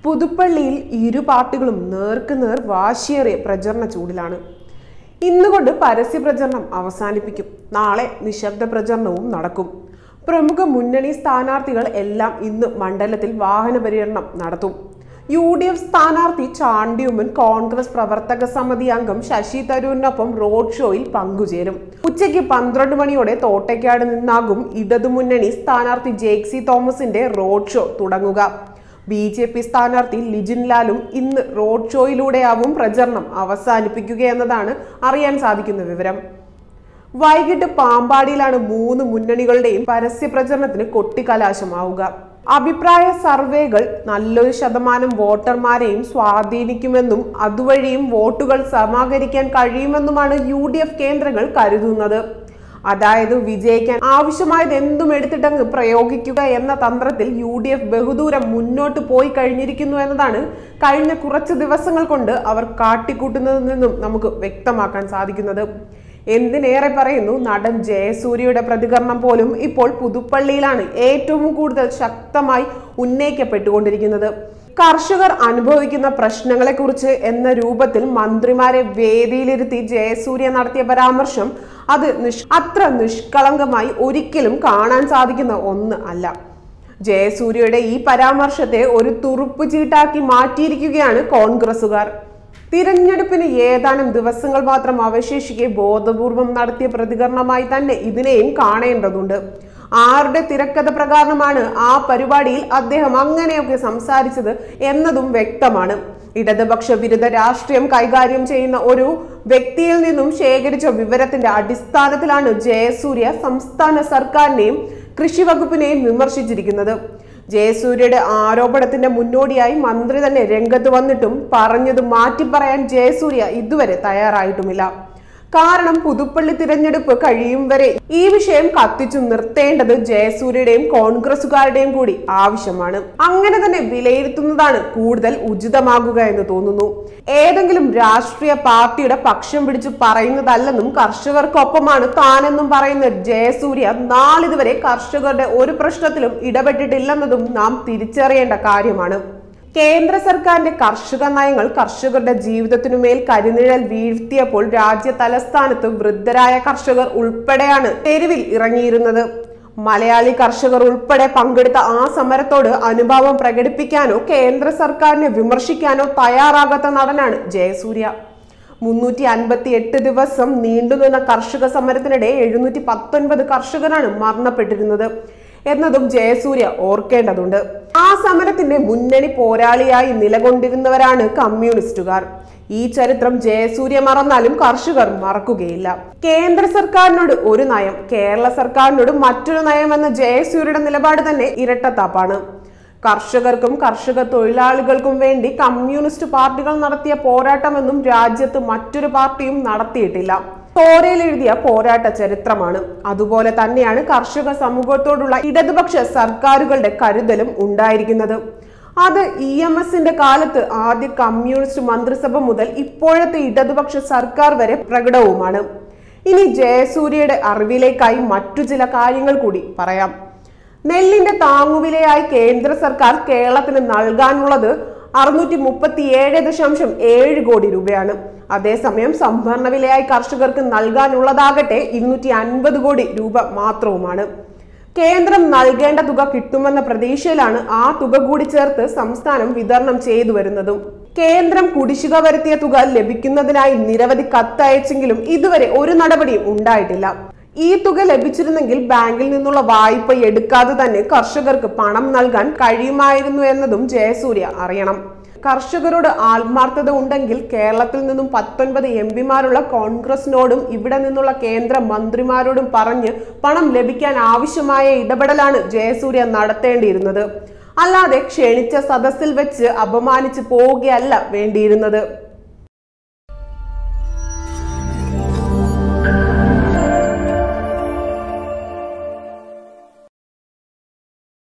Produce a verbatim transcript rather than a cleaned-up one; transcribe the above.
പുതുപ്പള്ളിയിൽ ഇരു പാർട്ടികളും നേർക്കുനേർ വാശിയേറിയ പ്രചരണ ചൂടിലാണ്. ഇന്നുകൊണ്ട് പരസ്യ പ്രചരണം അവസാനിപ്പിക്കും. നാളെ നിശബ്ദ പ്രചരണവും നടക്കും. പ്രമുഖ മുന്നണി സ്ഥാനാർത്ഥികൾ എല്ലാം ഇന്ന് മണ്ഡലത്തിൽ വാഹന പര്യടനം നടത്തും. യു ഡി എഫ് സ്ഥാനാർത്ഥി ചാണ്ടിയുമ്മൻ കോൺഗ്രസ് പ്രവർത്തക സമിതി അംഗം ശശി തരൂരിനൊപ്പം റോഡ് ഷോയിൽ പങ്കുചേരും. ഉച്ചയ്ക്ക് പന്ത്രണ്ട് മണിയോടെ തോട്ടയ്ക്കാട് നിന്നാകും ഇടതുമുന്നണി സ്ഥാനാർത്ഥി ജേക്സി തോമസിന്റെ റോഡ് ഷോ തുടങ്ങുക. ബി ജെ പി സ്ഥാനാർത്ഥി ലിജിൻ ലാലും ഇന്ന് റോഡ് ഷോയിലൂടെയാവും പ്രചരണം അവസാനിപ്പിക്കുക എന്നതാണ് അറിയാൻ സാധിക്കുന്ന വിവരം. വൈകിട്ട് പാമ്പാടിയിലാണ് മൂന്ന് മുന്നണികളുടെയും പരസ്യ പ്രചരണത്തിന് കൊട്ടിക്കലാശമാവുക. അഭിപ്രായ സർവേകൾ നല്ലൊരു ശതമാനം വോട്ടർമാരെയും സ്വാധീനിക്കുമെന്നും അതുവഴിയും വോട്ടുകൾ സമാഹരിക്കാൻ കഴിയുമെന്നുമാണ് യു ഡി എഫ് കേന്ദ്രങ്ങൾ കരുതുന്നത്. അതായത് വിജയിക്കാൻ ആവശ്യമായത് എന്തും എടുത്തിട്ടങ്ങ് പ്രയോഗിക്കുക എന്ന തന്ത്രത്തിൽ യു ഡി എഫ് ബഹുദൂരം മുന്നോട്ട് പോയി കഴിഞ്ഞിരിക്കുന്നു എന്നതാണ് കഴിഞ്ഞ കുറച്ച് ദിവസങ്ങൾ കൊണ്ട് അവർ കാട്ടിക്കൂട്ടുന്നതിൽ നിന്നും നമുക്ക് വ്യക്തമാക്കാൻ സാധിക്കുന്നത്. എന്തിനേറെ പറയുന്നു, നടൻ ജയസൂര്യയുടെ പ്രതികരണം പോലും ഇപ്പോൾ പുതുപ്പള്ളിയിലാണ് ഏറ്റവും കൂടുതൽ ശക്തമായി ഉന്നയിക്കപ്പെട്ടുകൊണ്ടിരിക്കുന്നത്. കർഷകർ അനുഭവിക്കുന്ന പ്രശ്നങ്ങളെക്കുറിച്ച് എന്ന രൂപത്തിൽ മന്ത്രിമാരെ വേദിയിലിരുത്തി ജയസൂര്യ നടത്തിയ പരാമർശം അത് നിഷ് അത്ര നിഷ്കളങ്കമായി ഒരിക്കലും കാണാൻ സാധിക്കുന്ന ഒന്ന് അല്ല. ജയസൂര്യയുടെ ഈ പരാമർശത്തെ ഒരു തുറുപ്പ് ചീട്ടാക്കി മാറ്റിയിരിക്കുകയാണ് കോൺഗ്രസുകാർ. തിരഞ്ഞെടുപ്പിന് ഏതാനും ദിവസങ്ങൾ മാത്രം അവശേഷിക്കെ ബോധപൂർവം നടത്തിയ പ്രതികരണമായി തന്നെ ഇതിനെയും കാണേണ്ടതുണ്ട്. ആരുടെ തിരക്കഥ പ്രകാരമാണ് ആ പരിപാടിയിൽ അദ്ദേഹം അങ്ങനെയൊക്കെ സംസാരിച്ചത് എന്നതും വ്യക്തമാണ്. ഇടതുപക്ഷ വിരുദ്ധ രാഷ്ട്രീയം കൈകാര്യം ചെയ്യുന്ന ഒരു വ്യക്തിയിൽ നിന്നും ശേഖരിച്ച വിവരത്തിന്റെ അടിസ്ഥാനത്തിലാണ് ജയസൂര്യ സംസ്ഥാന സർക്കാരിനെയും കൃഷി വകുപ്പിനെയും വിമർശിച്ചിരിക്കുന്നത്. ജയസൂര്യയുടെ ആരോപണത്തിന്റെ മുന്നോടിയായി മന്ത്രി തന്നെ രംഗത്ത് വന്നിട്ടും പറഞ്ഞത് മാറ്റി പറയാൻ ജയസൂര്യ ഇതുവരെ തയ്യാറായിട്ടുമില്ല. കാരണം പുതുപ്പള്ളി തിരഞ്ഞെടുപ്പ് കഴിയും വരെ ഈ വിഷയം കത്തിച്ചു നിർത്തേണ്ടത് ജയസൂര്യയുടെയും കോൺഗ്രസുകാരുടെയും കൂടി ആവശ്യമാണ്. അങ്ങനെ തന്നെ വിലയിരുത്തുന്നതാണ് കൂടുതൽ ഉചിതമാകുക എന്ന് തോന്നുന്നു. ഏതെങ്കിലും രാഷ്ട്രീയ പാർട്ടിയുടെ പക്ഷം പിടിച്ചു പറയുന്നതല്ലെന്നും കർഷകർക്കൊപ്പമാണ് താനെന്നും പറയുന്ന ജയസൂര്യ നാളിതുവരെ കർഷകരുടെ ഒരു പ്രശ്നത്തിലും ഇടപെട്ടിട്ടില്ലെന്നതും നാം തിരിച്ചറിയേണ്ട കാര്യമാണ്. കേന്ദ്ര സർക്കാരിന്റെ കർഷക നയങ്ങൾ കർഷകരുടെ ജീവിതത്തിനുമേൽ കരിനിഴൽ വീഴ്ത്തിയപ്പോൾ രാജ്യ തലസ്ഥാനത്ത് വൃദ്ധരായ കർഷകർ ഉൾപ്പെടെയാണ് തെരുവിൽ ഇറങ്ങിയിരുന്നത്. മലയാളി കർഷകർ ഉൾപ്പെടെ പങ്കെടുത്ത ആ സമരത്തോട് അനുഭാവം പ്രകടിപ്പിക്കാനോ കേന്ദ്ര സർക്കാരിനെ വിമർശിക്കാനോ തയ്യാറാകാത്ത നടനാണ് ജയസൂര്യ. മുന്നൂറ്റി അൻപത്തി എട്ട് ദിവസം നീണ്ടുനിന്ന കർഷക സമരത്തിനിടെ എഴുന്നൂറ്റി പത്തൊൻപത് കർഷകരാണ് മരണപ്പെട്ടിരുന്നത് എന്നതും ജയസൂര്യ ഓർക്കേണ്ടതുണ്ട്. ആ സമരത്തിന്റെ മുന്നണി പോരാളിയായി നിലകൊണ്ടിരുന്നവരാണ് കമ്മ്യൂണിസ്റ്റുകാർ. ഈ ചരിത്രം ജയസൂര്യ മറന്നാലും കർഷകർ മറക്കുകയില്ല. കേന്ദ്ര സർക്കാരിനോട് ഒരു നയം, കേരള സർക്കാരിനോട് മറ്റൊരു നയം എന്ന ജയസൂര്യയുടെ നിലപാട് തന്നെ ഇരട്ടത്താപ്പാണ്. കർഷകർക്കും കർഷക തൊഴിലാളികൾക്കും വേണ്ടി കമ്മ്യൂണിസ്റ്റ് പാർട്ടികൾ നടത്തിയ പോരാട്ടമെന്നും രാജ്യത്ത് മറ്റൊരു പാർട്ടിയും നടത്തിയിട്ടില്ല. തോരയിൽ എഴുതിയ പോരാട്ട ചരിത്രമാണ്. അതുപോലെ തന്നെയാണ് കർഷക സമൂഹത്തോടുള്ള ഇടതുപക്ഷ സർക്കാരുകളുടെ കരുതലും ഉണ്ടായിരിക്കുന്നത്. അത് ഇ എം എസിന്റെ കാലത്ത് ആദ്യ കമ്മ്യൂണിസ്റ്റ് മന്ത്രിസഭ മുതൽ ഇപ്പോഴത്തെ ഇടതുപക്ഷ സർക്കാർ വരെ പ്രകടവുമാണ്. ഇനി ജയസൂര്യയുടെ അറിവിലേക്കായി മറ്റു ചില കാര്യങ്ങൾ കൂടി പറയാം. നെല്ലിന്റെ താങ്ങുവിലയായി കേന്ദ്ര സർക്കാർ കേരളത്തിന് നൽകാനുള്ളത് അറുന്നൂറ്റി മുപ്പത്തി ഏഴ് ദശാംശം ഏഴ് കോടി രൂപയാണ്. അതേസമയം സംഭരണ വിലയായി കർഷകർക്ക് നൽകാനുള്ളതാകട്ടെ ഇരുന്നൂറ്റി അൻപത് കോടി രൂപ മാത്രവുമാണ്. കേന്ദ്രം നൽകേണ്ട തുക കിട്ടുമെന്ന പ്രതീക്ഷയിലാണ് ആ തുക കൂടി ചേർത്ത് സംസ്ഥാനം വിതരണം ചെയ്തു വരുന്നതും. കേന്ദ്രം കുടിശ്ശിക വരുത്തിയ തുക ലഭിക്കുന്നതിനായി നിരവധി കത്തയച്ചെങ്കിലും ഇതുവരെ ഒരു നടപടിയും ഉണ്ടായിട്ടില്ല. ഈ തുക ലഭിച്ചിരുന്നെങ്കിൽ ബാങ്കിൽ നിന്നുള്ള വായ്പ എടുക്കാതെ തന്നെ കർഷകർക്ക് പണം നൽകാൻ കഴിയുമായിരുന്നു എന്നതും ജയസൂര്യ അറിയണം. കർഷകരോട് ആത്മാർത്ഥത ഉണ്ടെങ്കിൽ കേരളത്തിൽ നിന്നും പത്തൊൻപത് എം പിമാരുള്ള കോൺഗ്രസിനോടും ഇവിടെ നിന്നുള്ള കേന്ദ്ര മന്ത്രിമാരോടും പറഞ്ഞ് പണം ലഭിക്കാൻ ആവശ്യമായ ഇടപെടലാണ് ജയസൂര്യ നടത്തേണ്ടിയിരുന്നത്. അല്ലാതെ ക്ഷണിച്ച സദസ്സിൽ വെച്ച് അപമാനിച്ച് പോവുകയല്ല വേണ്ടിയിരുന്നത്.